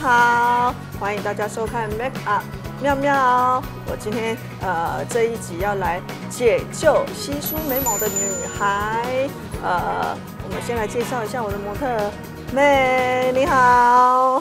好，欢迎大家收看 Make Up 妙妙。我今天这一集要来解救稀疏眉毛的女孩。我们先来介绍一下我的模特妹，你好。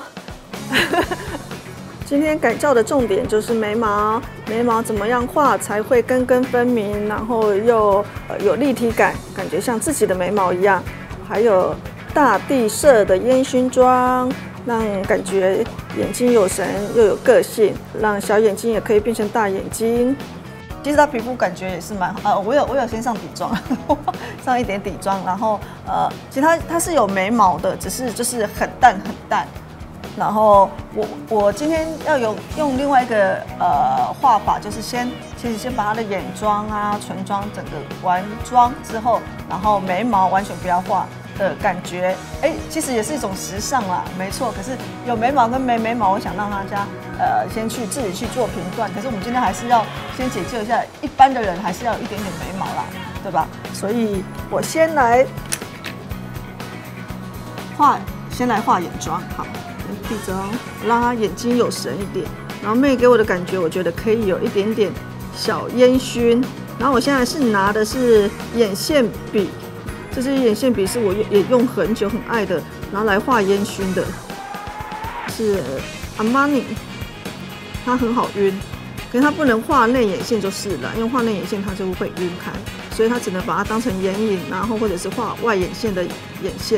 今天改造的重点就是眉毛，眉毛怎么样画才会根根分明，然后又有立体感，感觉像自己的眉毛一样。还有大地色的烟熏妆，让感觉眼睛有神又有个性，让小眼睛也可以变成大眼睛。其实她皮肤感觉也是蛮我有先上底妆，上一点底妆，然后其实它是有眉毛的，只是就是很淡很淡。然后我今天要用另外一个画法，就是先把她的眼妆啊、唇妆整个完妆之后，然后眉毛完全不要画的感觉，其实也是一种时尚啦，没错。可是有眉毛跟没眉毛，我想让大家先去自己去做评断。可是我们今天还是要先解救一下，一般的人还是要有一点点眉毛啦，对吧？所以我先来画眼妆，好。底妆，让她眼睛有神一点。然后妹给我的感觉，我觉得可以有一点点小烟熏。然后我现在是拿的是眼线笔，这支眼线笔是我也用很久很爱的，然后来画烟熏的，是 Armani， 它很好晕，可是它不能画内眼线就是了，因为画内眼线它就会晕开，所以它只能把它当成眼影，然后或者是画外眼线的眼线。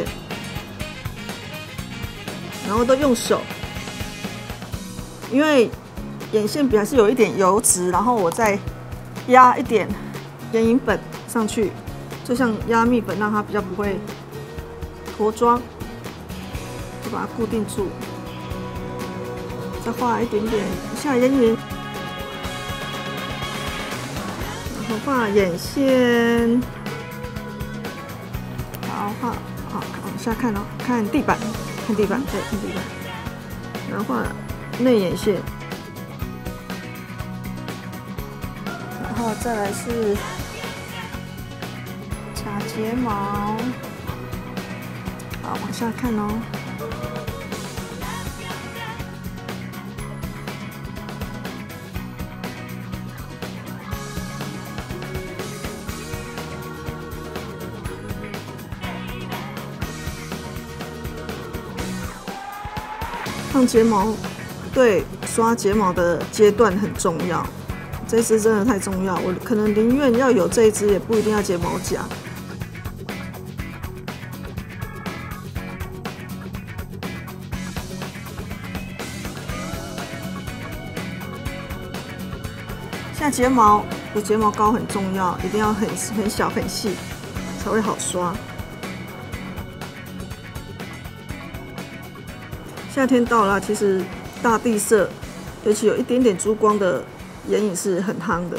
然后都用手，因为眼线笔还是有一点油脂，然后我再压一点眼影粉上去，就像压蜜粉，让它比较不会脱妆，就把它固定住。再画一点点下眼影，然后画眼线，好画，好往下看哦，看地板。看地板，对，看地板，然后画内眼线，然后再来是假睫毛，好，往下看哦。烫睫毛对刷睫毛的阶段很重要，这支真的太重要，我可能宁愿要有这一支，也不一定要睫毛夹。下睫毛有睫毛膏很重要，一定要很小很细，才会好刷。夏天到了，其实大地色，尤其有一点点珠光的眼影是很夯的。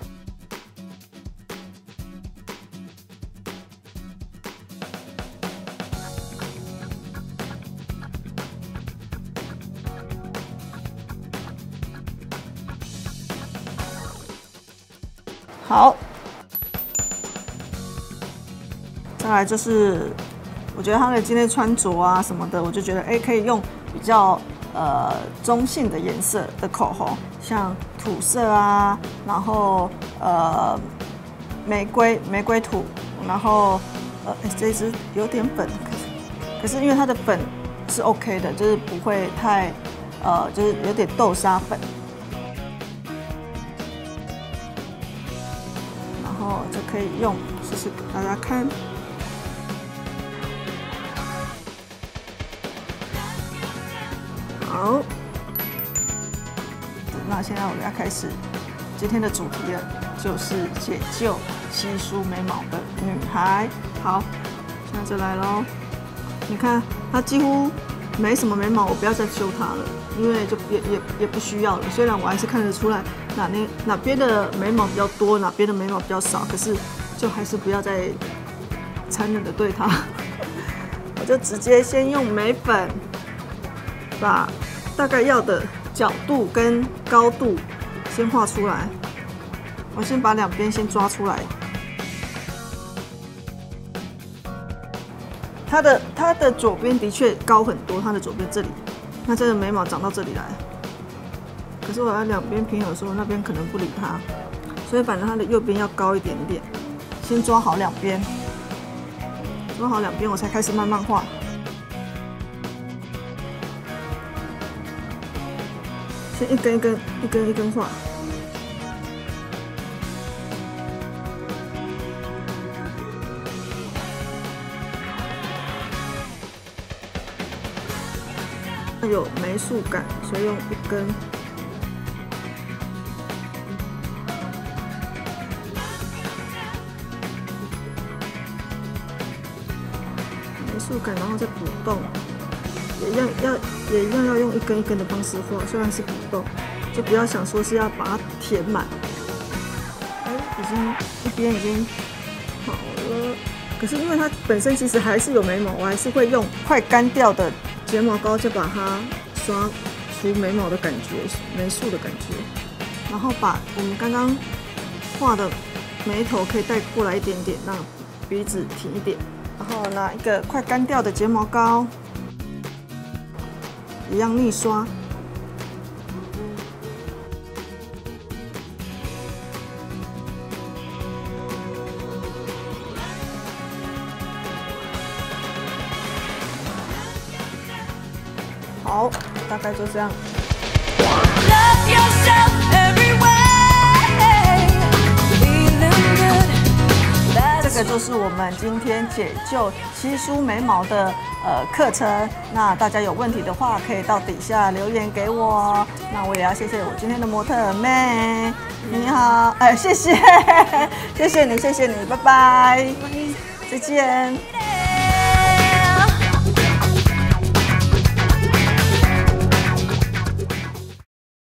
好，再来就是，我觉得他的今天穿着啊什么的，我就觉得可以用比较中性的颜色的口红，像土色啊，然后玫瑰土，然后这一支有点粉，可是因为它的粉是 OK 的，就是不会太就是有点豆沙粉，然后就可以用试试给大家看。好，那现在我们要开始今天的主题了，就是解救稀疏眉毛的女孩。好，现在就来咯。你看，她几乎没什么眉毛，我不要再修它了，因为就也不需要了。虽然我还是看得出来哪边的眉毛比较多，哪边的眉毛比较少，可是就还是不要再残忍的对它。我就直接先用眉粉把大概要的角度跟高度先画出来，我先把两边先抓出来。它的左边的确高很多，它的左边这里那这个眉毛长到这里来，可是我要两边平衡的时候，那边可能不理它，所以反正它的右边要高一点点。先抓好两边，抓好两边，我才开始慢慢画。先一根一根画。有霉素感，所以用一根。霉素感，然后再补洞，也一样要用一根一根的方式画，虽然是补洞，就不要想说是要把它填满。一边已经好了，可是因为它本身其实还是有眉毛，我还是会用快干掉的睫毛膏就把它刷出眉毛的感觉，眉束的感觉，然后把我们刚刚画的眉头可以带过来一点点，让鼻子挺一点，然后拿一个快干掉的睫毛膏，一样逆刷。好，大概就这样。这个就是我们今天解救稀疏眉毛的课程。那大家有问题的话，可以到底下留言给我。那我也要谢谢我今天的模特儿妹，你好，谢谢，谢谢你，拜拜，再见。